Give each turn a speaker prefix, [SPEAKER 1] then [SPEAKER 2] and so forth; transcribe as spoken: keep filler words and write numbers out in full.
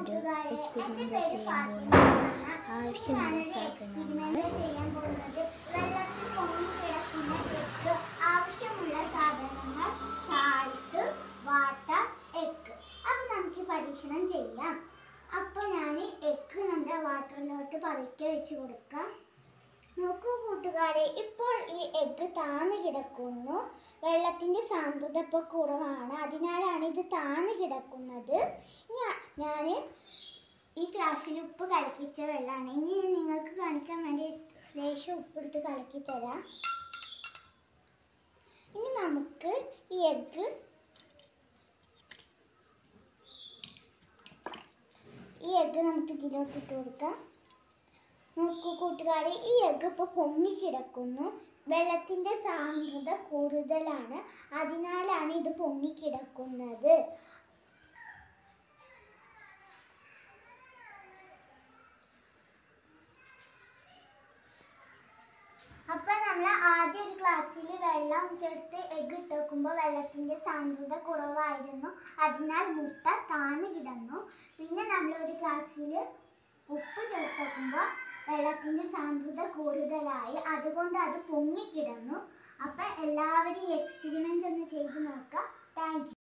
[SPEAKER 1] ഒരു എക്സ്പെരിമെൻ്റ് ചെയ്യാൻ പോകുന്നത്. ആവശ്യമുള്ള സാധനങ്ങൾ
[SPEAKER 2] ആവശ്യമുള്ള സാധനങ്ങൾ സാൾട്ട്, വാട്ടർ, എഗ്. അപ്പോൾ നമുക്ക് പരീക്ഷണം ചെയ്യാം. അപ്പോൾ ഞാൻ എഗ് നമ്മുടെ വാട്ടറിലോട്ട് പതുക്കെ വെച്ച് കൊടുക്കാം. നോക്കൂ കൂട്ടുകാരെ, ഇപ്പോൾ ഈ എഗ്ഗ് താന്ന് കിടക്കുന്നു. വെള്ളത്തിൻ്റെ സാന്ദ്രത ഇപ്പോൾ കുറവാണ്, അതിനാലാണ് ഇത് താന്ന് കിടക്കുന്നത്. ഞാൻ ഈ ഗ്ലാസ്സിൽ ഉപ്പ് കലക്കിച്ച വെള്ളമാണ്. ഇനി നിങ്ങൾക്ക് കാണിക്കാൻ വേണ്ടി ലേശം ഉപ്പെടുത്ത് കലക്കി തരാം. ഇനി നമുക്ക് ഈ എഗ്ഗ് ഈ എഗ്ഗ് നമുക്ക് ഇതിലോട്ട് ഇട്ട് കൊടുക്കാം. നോക്കൂ കൂട്ടുകാരെ, ഈ എഗ്ഗ് ഇപ്പോൾ പൊങ്ങി കിടക്കുന്നു. വെള്ളത്തിൻ്റെ സാന്ദ്രത കൂടുതലാണ്, അതിനാലാണ് ഇത് പൊങ്ങി കിടക്കുന്നത്. അപ്പോൾ നമ്മൾ ആദ്യം ഒരു ഗ്ലാസ്സിൽ വെള്ളം ചേർത്ത് എഗ്ഗ് ഇട്ട് വെക്കുമ്പോൾ വെള്ളത്തിൻ്റെ സാന്ദ്രത കുറവായിരുന്നു, അതിനാൽ മുട്ട താന്ന് കിടന്നു. പിന്നെ നമ്മൾ ഒരു ഗ്ലാസ്സിൽ ഉപ്പ് ചേർത്ത് വെക്കുമ്പോൾ വെള്ളത്തിൻ്റെ സാന്ദ്രത കൂടുതലായി, അതുകൊണ്ട് അത് പൊങ്ങിക്കിടന്നു. അപ്പം എല്ലാവരും ഈ എക്സ്പെരിമെൻ്റ് ഒന്ന് ചെയ്ത് നോക്കാം. Thank U.